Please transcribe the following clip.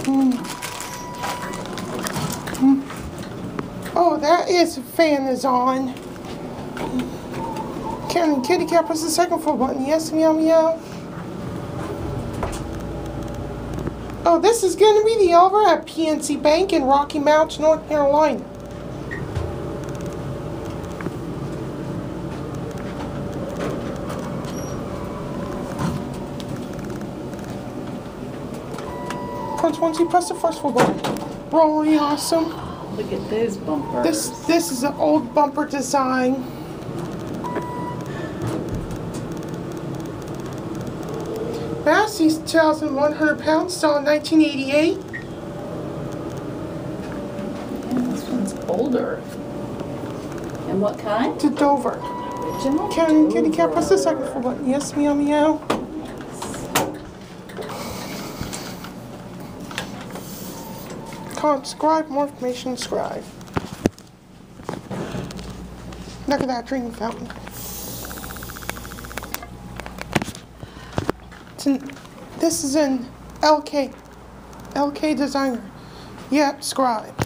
Oh, that is fan is on. Can kitty cat press the second full button? Yes, meow meow. Oh, this is going to be the over at PNC Bank in Rocky Mount, North Carolina. Once you press the first full button. Really awesome. Look at those bumpers. This is an old bumper design. Massey's 2,100 pounds, still in 1988. Yeah, this one's older. And what kind? To Dover. Original Can kitty cat press the second full button? Yes, meow meow. Subscribe, more information, subscribe. Look at that dream fountain. This is an LK designer. Yep, subscribe.